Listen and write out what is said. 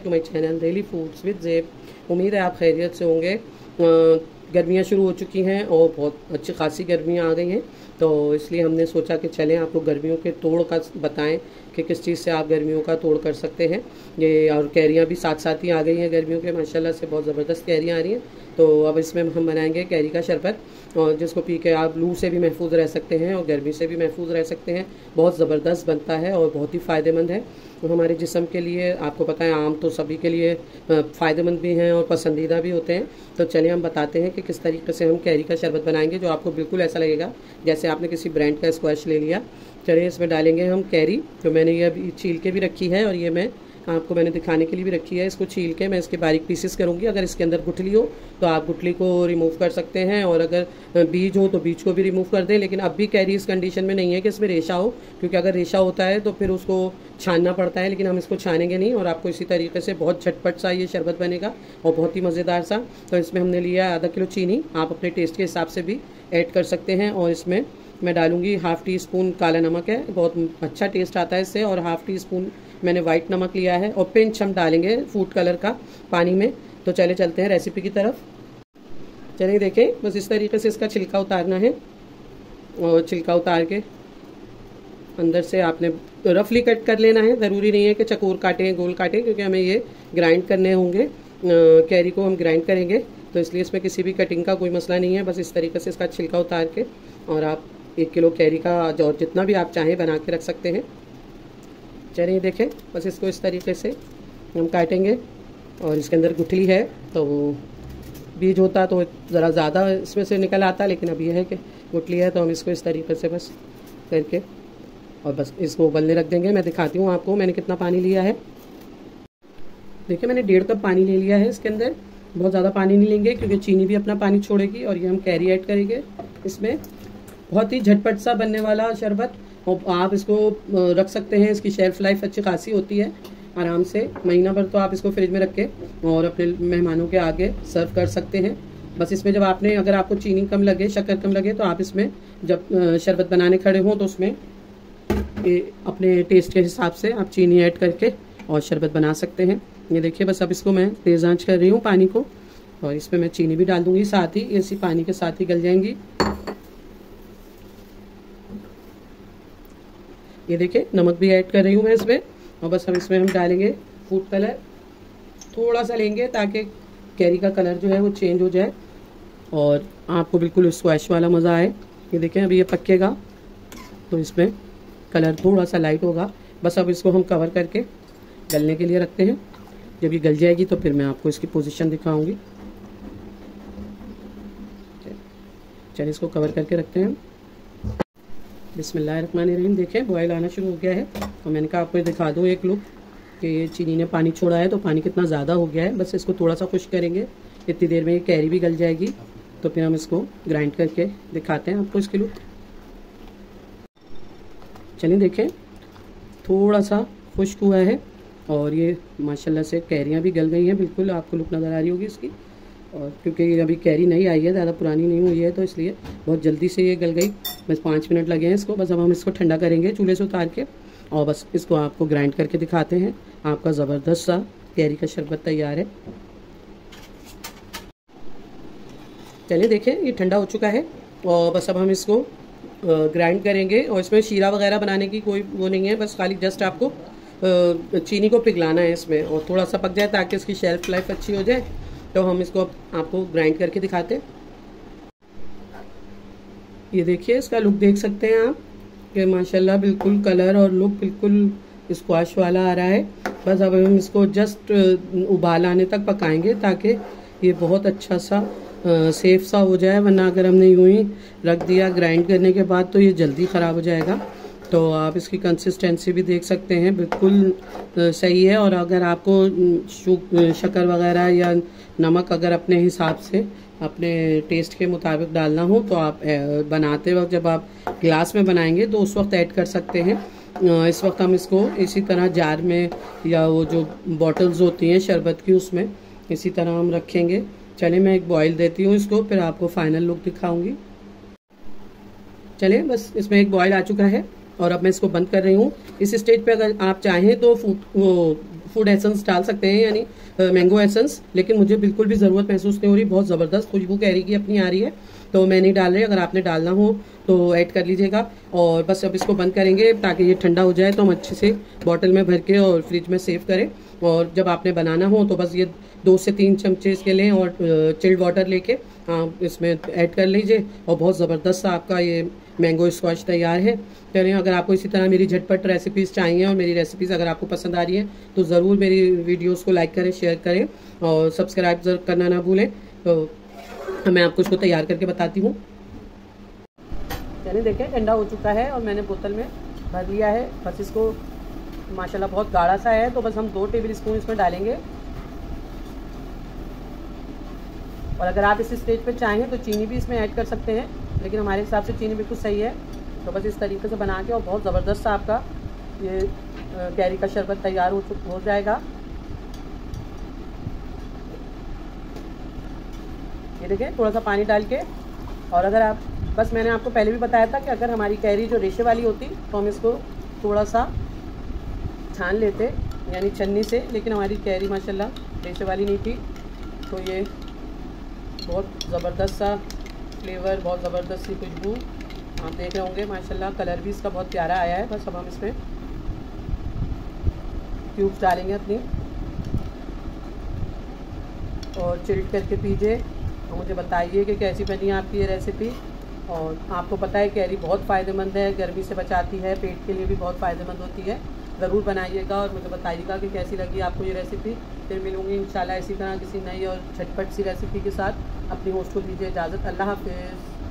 Back to my channel daily foods with Zeb. उम्मीद है आप खैरियत से होंगे। गर्मियाँ शुरू हो चुकी हैं और बहुत अच्छी खासी गर्मियाँ आ गई हैं, तो इसलिए हमने सोचा कि चलें आपको गर्मियों के तोड़ का बताएं कि किस चीज़ से आप गर्मियों का तोड़ कर सकते हैं। ये और कैरियाँ भी साथ साथ ही आ गई हैं गर्मियों के, माशाल्लाह से बहुत ज़बरदस्त कैरियाँ आ रही हैं। तो अब इसमें हम बनाएंगे कैरी का शरबत, और जिसको पी के आप लू से भी महफूज रह सकते हैं और गर्मी से भी महफूज रह सकते हैं। बहुत ज़बरदस्त बनता है और बहुत ही फ़ायदेमंद है हमारे जिस्म के लिए। आपको पता है आम तो सभी के लिए फ़ायदेमंद भी हैं और पसंदीदा भी होते हैं। तो चलिए हम बताते हैं कि किस तरीके से हम कैरी का शरबत बनाएंगे, जो आपको बिल्कुल ऐसा लगेगा जैसे आपने किसी ब्रांड का स्क्वैश ले लिया। चलिए इसमें डालेंगे हम कैरी, जो मैंने ये अभी छील के भी रखी है, और ये मैंने दिखाने के लिए भी रखी है। इसको छील के मैं इसके बारीक पीसेस करूँगी। अगर इसके अंदर गुठली हो तो आप गुठली को रिमूव कर सकते हैं, और अगर बीज हो तो बीज को भी रिमूव कर दें। लेकिन अब भी कैरी इस कंडीशन में नहीं है कि इसमें रेशा हो, क्योंकि अगर रेशा होता है तो फिर उसको छानना पड़ता है, लेकिन हम इसको छानेंगे नहीं। और आपको इसी तरीके से बहुत झटपट सा ये शरबत बनेगा और बहुत ही मज़ेदार सा। तो इसमें हमने लिया आधा किलो चीनी, आप अपने टेस्ट के हिसाब से भी ऐड कर सकते हैं। और इसमें मैं डालूंगी हाफ़ टी स्पून काला नमक है, बहुत अच्छा टेस्ट आता है इससे। और हाफ़ टी स्पून मैंने वाइट नमक लिया है, और पिंच हम डालेंगे फूड कलर का पानी में। तो चले चलते हैं रेसिपी की तरफ। चलिए देखें, बस इस तरीके से इसका छिलका उतारना है, और छिलका उतार के अंदर से आपने रफली कट कर लेना है। ज़रूरी नहीं है कि चकोर काटें गोल काटें, क्योंकि हमें ये ग्राइंड करने होंगे, कैरी को हम ग्राइंड करेंगे, तो इसलिए इसमें किसी भी कटिंग का कोई मसला नहीं है। बस इस तरीके से इसका छिलका उतार के, और आप 1 किलो कैरी का और जितना भी आप चाहें बना के रख सकते हैं। चलिए देखें, बस इसको इस तरीके से हम काटेंगे। और इसके अंदर गुठली है, तो बीज होता तो ज़रा ज़्यादा इसमें से निकल आता, लेकिन अब यह है कि गुठली है, तो हम इसको इस तरीके से बस करके और बस इसको उबलने रख देंगे। मैं दिखाती हूँ आपको मैंने कितना पानी लिया है। देखिए मैंने 1.5 कप पानी ले लिया है। इसके अंदर बहुत ज़्यादा पानी नहीं लेंगे, क्योंकि चीनी भी अपना पानी छोड़ेगी, और ये हम कैरी ऐड करेंगे इसमें। बहुत ही झटपट सा बनने वाला शरबत, और आप इसको रख सकते हैं। इसकी शेल्फ लाइफ अच्छी खासी होती है, आराम से महीना भर तो आप इसको फ्रिज में रख के और अपने मेहमानों के आगे सर्व कर सकते हैं। बस इसमें जब अगर आपको चीनी कम लगे, शक्कर कम लगे, तो आप इसमें जब शरबत बनाने खड़े हों तो उसमें अपने टेस्ट के हिसाब से आप चीनी ऐड करके और शरबत बना सकते हैं। ये देखिए, बस अब इसको मैं तेज़ आंच कर रही हूँ पानी को, और इसमें मैं चीनी भी डाल दूँगी साथ ही, इसी पानी के साथ ही गल जाएंगी। ये देखिए नमक भी ऐड कर रही हूँ मैं इसमें, और बस अब इसमें हम डालेंगे फूड कलर। थोड़ा सा लेंगे ताकि कैरी का कलर जो है वो चेंज हो जाए और आपको बिल्कुल स्क्वैश वाला मज़ा आए। ये देखें अभी ये पकेगा तो इसमें कलर थोड़ा सा लाइट होगा। बस अब इसको हम कवर करके गलने के लिए रखते हैं। जब ये गल जाएगी तो फिर मैं आपको इसकी पोजीशन दिखाऊंगी। चलिए इसको कवर करके रखते हैं। बिस्मिल्लाहिर्रहमानिर्रहीम। देखें बॉयल आना शुरू हो गया है, और मैंने कहा आपको दिखा दूँ एक लुक कि ये चीनी ने पानी छोड़ा है, तो पानी कितना ज़्यादा हो गया है। बस इसको थोड़ा सा खुश करेंगे, इतनी देर में ये कैरी भी गल जाएगी, तो फिर हम इसको ग्राइंड करके दिखाते हैं आपको इसकी लुक। चलिए देखें थोड़ा सा खुश्क हुआ है, और ये माशाल्लाह से कैरियाँ भी गल गई हैं, बिल्कुल आपको लुक नज़र आ रही होगी इसकी। और क्योंकि ये अभी कैरी नई आई है, ज़्यादा पुरानी नहीं हुई है, तो इसलिए बहुत जल्दी से ये गल गई। बस 5 मिनट लगे हैं इसको। बस अब हम इसको ठंडा करेंगे चूल्हे से उतार के, और बस इसको आपको ग्राइंड करके दिखाते हैं। आपका ज़बरदस्त सा कैरी का शरबत तैयार है। चलिए देखें ये ठंडा हो चुका है, और बस अब हम इसको ग्राइंड करेंगे। और इसमें शीरा वगैरह बनाने की कोई वो नहीं है, बस खाली जस्ट आपको चीनी को पिघलाना है इसमें, और थोड़ा सा पक जाए ताकि इसकी शेल्फ लाइफ अच्छी हो जाए। तो हम इसको आपको ग्राइंड करके दिखाते हैं। ये देखिए इसका लुक देख सकते हैं आप कि माशाल्लाह बिल्कुल कलर और लुक बिल्कुल स्क्वाश वाला आ रहा है। बस अब हम इसको जस्ट उबाल आने तक पकाएंगे, ताकि ये बहुत अच्छा सा सेफ सा हो जाए। वरना अगर हमने यूं ही रख दिया ग्राइंड करने के बाद तो ये जल्दी ख़राब हो जाएगा। तो आप इसकी कंसिस्टेंसी भी देख सकते हैं, बिल्कुल सही है। और अगर आपको शक्कर वगैरह या नमक अगर अपने हिसाब से अपने टेस्ट के मुताबिक डालना हो, तो आप बनाते वक्त जब आप ग्लास में बनाएंगे तो उस वक्त ऐड कर सकते हैं। इस वक्त हम इसको इसी तरह जार में, या वो जो बॉटल्स होती हैं शरबत की, उसमें इसी तरह हम रखेंगे। चलिए मैं एक बॉयल देती हूँ इसको, फिर आपको फाइनल लुक दिखाऊंगी। चलिए बस इसमें एक बॉयल आ चुका है, और अब मैं इसको बंद कर रही हूँ। इस स्टेज पे अगर आप चाहें तो फूड एसेंस डाल सकते हैं, यानी मैंगो एसेंस, लेकिन मुझे बिल्कुल भी ज़रूरत महसूस नहीं हो रही। बहुत ज़बरदस्त खुशबू कैरी की अपनी आ रही है, तो मैं नहीं डाल रही। अगर आपने डालना हो तो ऐड कर लीजिएगा। और बस अब इसको बंद करेंगे ताकि ये ठंडा हो जाए, तो हम अच्छे से बॉटल में भर के और फ्रिज में सेव करें। और जब आपने बनाना हो तो बस ये 2 से 3 चमचे इसके लें और चिल्ड वाटर लेके इसमें ऐड कर लीजिए, और बहुत ज़बरदस्त आपका ये मैंगो स्क्वाश तैयार है। चलिए, अगर आपको इसी तरह मेरी झटपट रेसिपीज़ चाहिए और मेरी रेसिपीज़ अगर आपको पसंद आ रही है तो ज़रूर मेरी वीडियोस को लाइक करें, शेयर करें और सब्सक्राइब जरूर करना ना भूलें। तो मैं आपको इसको तैयार करके बताती हूँ। चलिए देखें, ठंडा हो चुका है और मैंने बोतल में भर लिया है। बस इसको माशाल्लाह बहुत गाढ़ा सा है, तो बस हम 2 टेबल स्पून इसमें डालेंगे। और अगर आप इस स्टेज पे चाहें तो चीनी भी इसमें ऐड कर सकते हैं, लेकिन हमारे हिसाब से चीनी बिल्कुल सही है। तो बस इस तरीके से बना के और बहुत ज़बरदस्त आपका ये कैरी का शरबत तैयार हो जाएगा। ये देखें, थोड़ा सा पानी डाल के। और अगर आप, बस मैंने आपको पहले भी बताया था कि अगर हमारी कैरी जो रेशे वाली होती तो हम इसको थोड़ा सा छान लेते, यानी छन्नी से, लेकिन हमारी कैरी माशाल्लाह रेशे वाली नहीं थी। तो ये बहुत ज़बरदस्त सा फ्लेवर, बहुत ज़बरदस्त सी खुशबू आप देख रहे होंगे। माशाल्लाह कलर भी इसका बहुत प्यारा आया है। बस अब हम इसमें क्यूब्स डालेंगे अपनी और चिल्ड करके पीजिए और मुझे बताइए कि कैसी बनी आपकी ये रेसिपी। और आपको पता है कैरी बहुत फ़ायदेमंद है, गर्मी से बचाती है, पेट के लिए भी बहुत फ़ायदेमंद होती है। ज़रूर बनाइएगा और मुझे बताइएगा कि कैसी लगी आपको ये रेसिपी। फिर मिलूँगी इंशाल्लाह इसी तरह किसी नई और झटपट सी रेसिपी के साथ। अपनी होस्ट को दीजिए इजाज़त। अल्लाह हाफ़िज़।